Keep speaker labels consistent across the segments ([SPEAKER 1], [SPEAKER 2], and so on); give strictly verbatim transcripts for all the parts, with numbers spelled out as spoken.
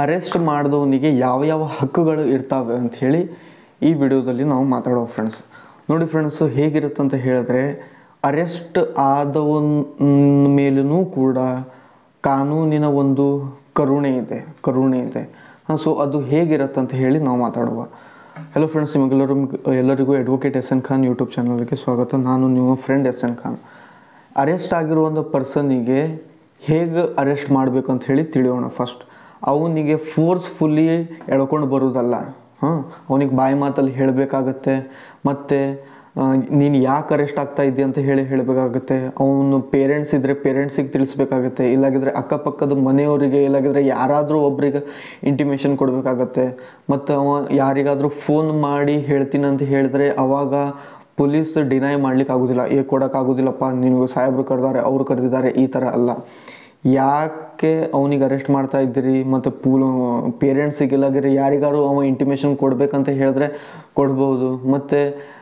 [SPEAKER 1] Arrest ಮಾಡಿದವನಿಗೆ ಯಾವ ಯಾವ ಹಕ್ಕುಗಳು ಇರ್ತವೆ ಅಂತ ಹೇಳಿ ಈ ವಿಡಿಯೋದಲ್ಲಿ ನಾವು ಮಾತಾಡೋ ಫ್ರೆಂಡ್ಸ್. ನೋಡಿ ಫ್ರೆಂಡ್ಸ್, ಹೇಗಿರುತ್ತೆ ಅಂತ ಹೇಳಿದ್ರೆ ಅರೆಸ್ಟ್ ಆದವನ ಮೇಲೂ ಕೂಡ ಕಾನೂನಿನ ಒಂದು ಕರುಣೆ ಇದೆ ಕರುಣೆ ಇದೆ ಸೊ ಅದು ಹೇಗಿರುತ್ತೆ ಅಂತ ಹೇಳಿ ನಾವು ಮಾತಾಡುವ. ಹಲೋ ಫ್ರೆಂಡ್ಸ್, ನಿಮಗೆಲ್ಲರೂ ಎಲ್ಲರಿಗೂ advocate S N Khan YouTube ಚಾನಲ್ಗೆ ಸ್ವಾಗತ. ನಾನು ನಿಮ್ಮ friend S N Khan. Arrest ಆಗಿರುವಂಥ ಪರ್ಸನಿಗೆ ಹೇಗೆ ಅರೆಸ್ಟ್ ಮಾಡಬೇಕು ಅಂತ ಹೇಳಿ ತಿಳಿಯೋಣ. ಫಸ್ಟ್ ಅವನಿಗೆ ಫೋರ್ಸ್ಫುಲ್ಲಿ ಎಳ್ಕೊಂಡು ಬರೋದಲ್ಲ, ಹಾಂ ಅವನಿಗೆ ಬಾಯಿ ಮಾತಲ್ಲಿ ಹೇಳಬೇಕಾಗತ್ತೆ. ಮತ್ತು ನೀನು ಯಾಕೆ ಅರೆಸ್ಟ್ ಆಗ್ತಾ ಇದ್ದಿ ಅಂತ ಹೇಳಿ ಹೇಳಬೇಕಾಗತ್ತೆ. ಅವನು ಪೇರೆಂಟ್ಸ್ ಇದ್ದರೆ ಪೇರೆಂಟ್ಸಿಗೆ ತಿಳಿಸ್ಬೇಕಾಗತ್ತೆ, ಇಲ್ಲಾಗಿದ್ರೆ ಅಕ್ಕಪಕ್ಕದ ಮನೆಯವರಿಗೆ, ಇಲ್ಲಾಗಿದ್ರೆ ಯಾರಾದರೂ ಒಬ್ರಿಗೆ ಇಂಟಿಮೇಷನ್ ಕೊಡಬೇಕಾಗತ್ತೆ. ಮತ್ತು ಅವ ಯಾರಿಗಾದರೂ ಫೋನ್ ಮಾಡಿ ಹೇಳ್ತೀನಿ ಅಂತ ಹೇಳಿದ್ರೆ ಅವಾಗ ಪೊಲೀಸ್ ಡಿನೈ ಮಾಡ್ಲಿಕ್ಕೆ ಆಗೋದಿಲ್ಲ. ಏ ಕೊಡೋಕ್ಕಾಗೋದಿಲ್ಲಪ್ಪ, ನಿನಗೂ ಸಾಹೇಬ್ರು ಕರೆದಾರೆ, ಅವರು ಕರೆದಿದ್ದಾರೆ, ಈ ಥರ ಅಲ್ಲ. ಯಾಕೆ ಅವನಿಗೆ ಅರೆಸ್ಟ್ ಮಾಡ್ತಾ ಇದ್ದೀರಿ ಮತ್ತು ಪೂಲ್ ಪೇರೆಂಟ್ಸಿಗೆಲ್ಲಾಗಿದ್ರೆ ಯಾರಿಗಾರು ಅವ ಇಂಟಿಮೇಷನ್ ಕೊಡಬೇಕಂತ ಹೇಳಿದ್ರೆ ಕೊಡ್ಬೋದು. ಮತ್ತು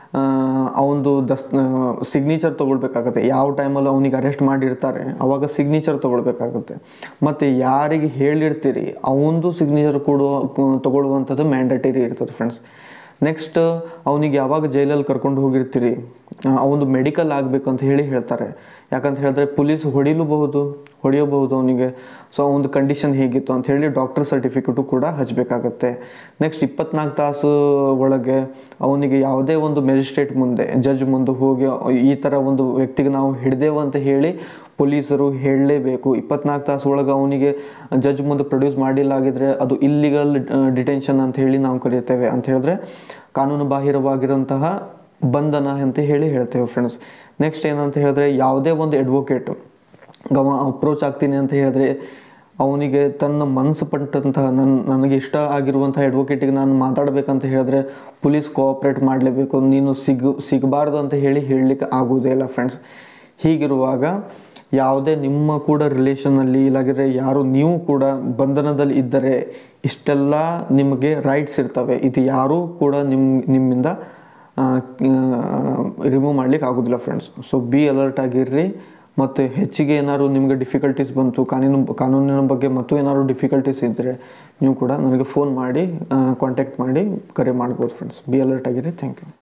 [SPEAKER 1] ಅವನದು ದಸ್ ಸಿಗ್ನೇಚರ್ ತೊಗೊಳ್ಬೇಕಾಗತ್ತೆ. ಯಾವ ಟೈಮಲ್ಲಿ ಅವನಿಗೆ ಅರೆಸ್ಟ್ ಮಾಡಿರ್ತಾರೆ ಅವಾಗ ಸಿಗ್ನೇಚರ್ ತೊಗೊಳ್ಬೇಕಾಗುತ್ತೆ. ಮತ್ತು ಯಾರಿಗೆ ಹೇಳಿರ್ತೀರಿ ಅವನದು ಸಿಗ್ನೇಚರ್ ಕೊಡುವ ತೊಗೊಳ್ಳುವಂಥದ್ದು ಮ್ಯಾಂಡೇಟರಿ ಇರ್ತದೆ ಫ್ರೆಂಡ್ಸ್. ನೆಕ್ಸ್ಟ್ ಅವನಿಗೆ ಯಾವಾಗ ಜೈಲಲ್ಲಿ ಕರ್ಕೊಂಡು ಹೋಗಿರ್ತೀರಿ ಅವನು ಮೆಡಿಕಲ್ ಆಗಬೇಕು ಅಂತ ಹೇಳಿ ಹೇಳ್ತಾರೆ. ಯಾಕಂತ ಹೇಳಿದ್ರೆ ಪೊಲೀಸ್ ಹೊಡಿಲೂಬಹುದು ಹೊಡೆಯಬಹುದು ಅವನಿಗೆ. ಸೊ ಅವನದು ಕಂಡೀಷನ್ ಹೇಗಿತ್ತು ಅಂತ ಹೇಳಿ ಡಾಕ್ಟರ್ ಸರ್ಟಿಫಿಕೇಟು ಕೂಡ ಹಚ್ಚಬೇಕಾಗತ್ತೆ. ನೆಕ್ಸ್ಟ್ ಇಪ್ಪತ್ನಾಲ್ಕು ತಾಸು ಒಳಗೆ ಅವನಿಗೆ ಯಾವುದೇ ಒಂದು ಮ್ಯಾಜಿಸ್ಟ್ರೇಟ್ ಮುಂದೆ, ಜಡ್ಜ್ ಮುಂದೆ ಹೋಗಿ ಈ ಥರ ಒಂದು ವ್ಯಕ್ತಿಗೆ ನಾವು ಹಿಡ್ದೇವು ಅಂತ ಹೇಳಿ ಪೊಲೀಸರು ಹೇಳಲೇಬೇಕು. ಇಪ್ಪತ್ನಾಲ್ಕು ತಾಸು ಒಳಗೆ ಅವನಿಗೆ ಜಡ್ಜ್ ಮುಂದೆ ಪ್ರೊಡ್ಯೂಸ್ ಮಾಡಿಲ್ಲ ಆಗಿದ್ರೆ ಅದು ಇಲ್ಲಿಗಲ್ ಡಿಟೆನ್ಷನ್ ಅಂತ ಹೇಳಿ ನಾವು ಕರೀತೇವೆ. ಅಂತ ಹೇಳಿದ್ರೆ ಕಾನೂನು ಬಾಹಿರವಾಗಿರೋಂತಹ ಬಂಧನ ಅಂತ ಹೇಳಿ ಹೇಳ್ತೇವೆ ಫ್ರೆಂಡ್ಸ್. ನೆಕ್ಸ್ಟ್ ಏನಂತ ಹೇಳಿದ್ರೆ ಯಾವುದೇ ಒಂದು ಅಡ್ವೊಕೇಟು ಗವ ಅಪ್ರೋಚ್ ಆಗ್ತೀನಿ ಅಂತ ಹೇಳಿದ್ರೆ ಅವನಿಗೆ ತನ್ನ ಮನಸ್ಸು ಪಟ್ಟಂತಹ ನನ್ನ ನನಗೆ ಇಷ್ಟ ಆಗಿರುವಂಥ ಅಡ್ವೊಕೇಟಿಗೆ ನಾನು ಮಾತಾಡಬೇಕಂತ ಹೇಳಿದ್ರೆ ಪೊಲೀಸ್ ಕೋಆಪ್ರೇಟ್ ಮಾಡಲೇಬೇಕು. ನೀನು ಸಿಗು ಸಿಗಬಾರ್ದು ಅಂತ ಹೇಳಿ ಹೇಳಲಿಕ್ಕೆ ಆಗೋದೇ ಇಲ್ಲ ಫ್ರೆಂಡ್ಸ್. ಹೀಗಿರುವಾಗ ಯಾವುದೇ ನಿಮ್ಮ ಕೂಡ ರಿಲೇಷನಲ್ಲಿ ಇಲ್ಲಾಗಿದ್ರೆ ಯಾರು ನೀವು ಕೂಡ ಬಂಧನದಲ್ಲಿ ಇದ್ದರೆ ಇಷ್ಟೆಲ್ಲ ನಿಮಗೆ ರೈಟ್ಸ್ ಇರ್ತವೆ. ಇದು ಯಾರೂ ಕೂಡ ನಿಮ್ಮ ನಿಮ್ಮಿಂದ ರಿಮೂವ್ ಮಾಡ್ಲಿಕ್ಕೆ ಆಗೋದಿಲ್ಲ ಫ್ರೆಂಡ್ಸ್. ಸೊ ಬಿ ಅಲರ್ಟ್ ಆಗಿರ್ರಿ. ಮತ್ತು ಹೆಚ್ಚಿಗೆ ಏನಾದ್ರು ನಿಮಗೆ ಡಿಫಿಕಲ್ಟೀಸ್ ಬಂತು ಕಾನೂನು ಕಾನೂನಿನ ಬಗ್ಗೆ ಮತ್ತು ಏನಾದ್ರು ಡಿಫಿಕಲ್ಟೀಸ್ ಇದ್ದರೆ ನೀವು ಕೂಡ ನನಗೆ ಫೋನ್ ಮಾಡಿ ಕಾಂಟ್ಯಾಕ್ಟ್ ಮಾಡಿ ಕರೆ ಮಾಡ್ಬೋದು ಫ್ರೆಂಡ್ಸ್. ಬಿ ಅಲರ್ಟ್ ಆಗಿರಿ. Thank you.